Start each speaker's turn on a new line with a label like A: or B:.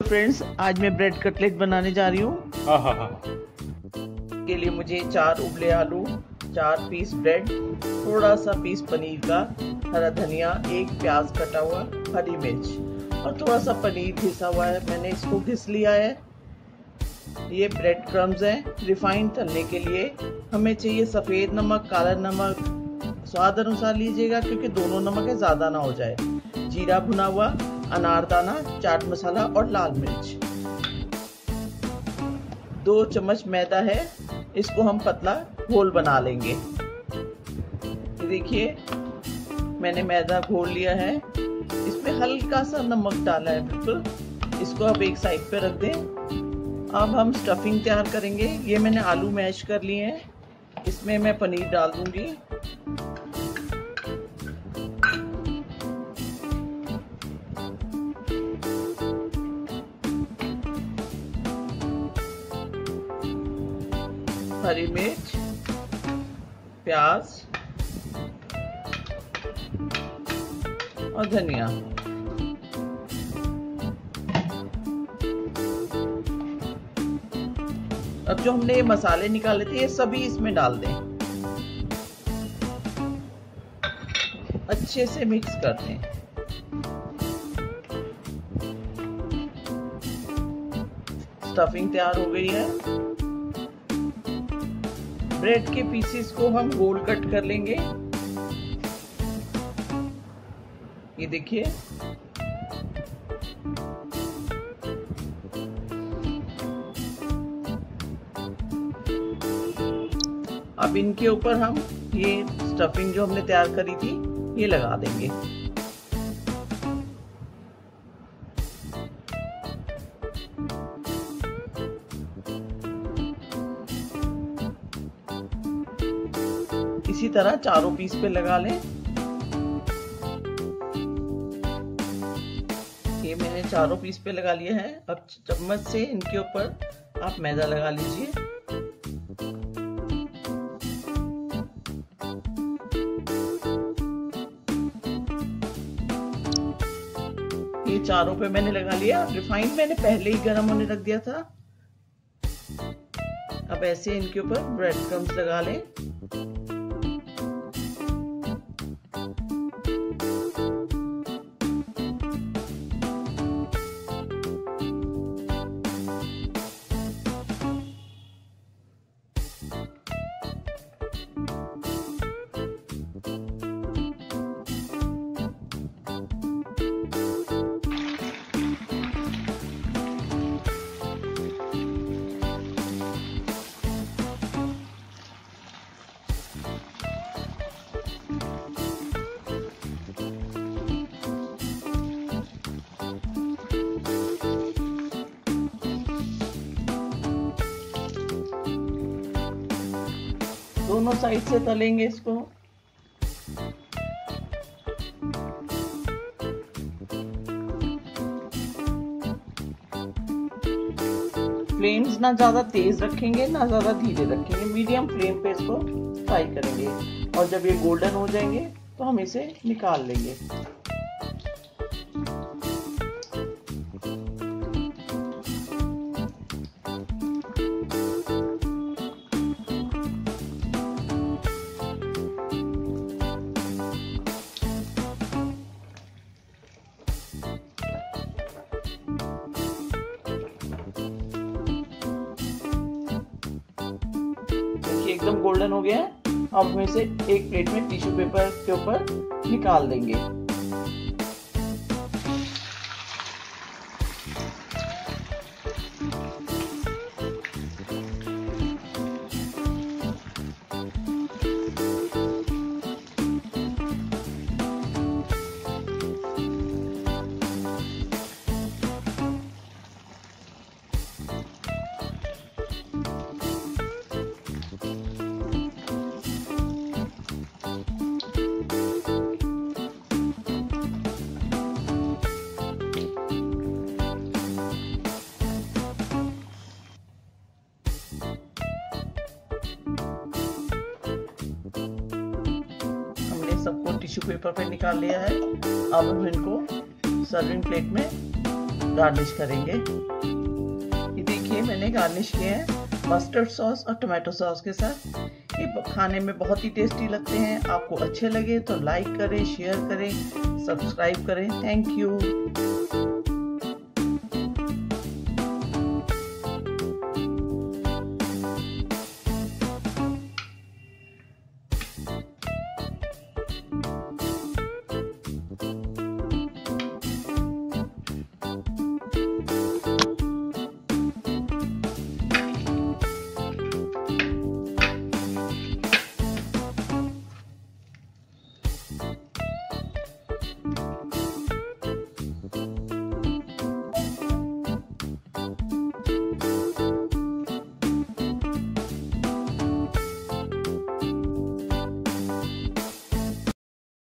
A: Friends, आज मैं bread cutlet बनाने जा रही हूँ। के लिए मुझे 4 उबले आलू, 4 पीस ब्रेड, थोड़ा सा पीस पनीर का, हरा धनिया, 1 प्याज कटा हुआ, हरी मिर्च और थोड़ा सा पनीर घिसा हुआ है। मैंने इसको घिस लिया है। ये ब्रेड क्रम्स हैं। रिफाइंड तलने के लिए हमें चाहिए सफ़ेद नमक, काला नमक, स्वाद अनुसार लीजिएगा क्योंकि दोनों नमक है, ज़्यादा ना हो जाए। जीरा भुना हुआ, अनारदाना, चाट मसाला और लाल मिर्च। 2 चम्मच मैदा है, इसको हम पतला घोल बना लेंगे। देखिए मैंने मैदा घोल लिया है, इसमें हल्का सा नमक डाला है बिल्कुल। इसको अब एक साइड पे रख दें। अब हम स्टफिंग तैयार करेंगे। ये मैंने आलू मैश कर लिए हैं, इसमें मैं पनीर डाल दूंगी। हरी मिर्च, प्याज और धनिया। अब जो हमने ये मसाले निकाले थे ये सभी इसमें डाल दें। अच्छे से मिक्स कर दें। स्टफिंग तैयार हो गई है। ब्रेड के पीसेस को हम गोल कट कर लेंगे। ये देखिए अब इनके ऊपर हम ये स्टफिंग जो हमने तैयार करी थी ये लगा देंगे। इसी तरह चारों पीस पे लगा लें। ये मैंने चारों पीस पे लगा लिया है। अब चम्मच से इनके ऊपर आप मैदा लगा लीजिए। ये चारों पे मैंने लगा लिया। रिफाइंड मैंने पहले ही गर्म होने रख दिया था। अब ऐसे इनके ऊपर ब्रेड क्रम्स लगा लें। दोनों साइड से तलेंगे इसको। फ्लेम्स ना ज्यादा तेज रखेंगे ना ज्यादा धीरे रखेंगे, मीडियम फ्लेम पे इसको फ्राई करेंगे। और जब ये गोल्डन हो जाएंगे तो हम इसे निकाल लेंगे। एकदम गोल्डन हो गया है। अब हम इसे एक प्लेट में टिश्यू पेपर के ऊपर निकाल देंगे। सबको टिश्यू पेपर पे निकाल लिया है। अब हम इनको सर्विंग प्लेट में गार्निश करेंगे। ये देखिए मैंने गार्निश किए हैं मस्टर्ड सॉस और टोमेटो सॉस के साथ। ये खाने में बहुत ही टेस्टी लगते हैं। आपको अच्छे लगे तो लाइक करें, शेयर करें, सब्सक्राइब करें। Thank you.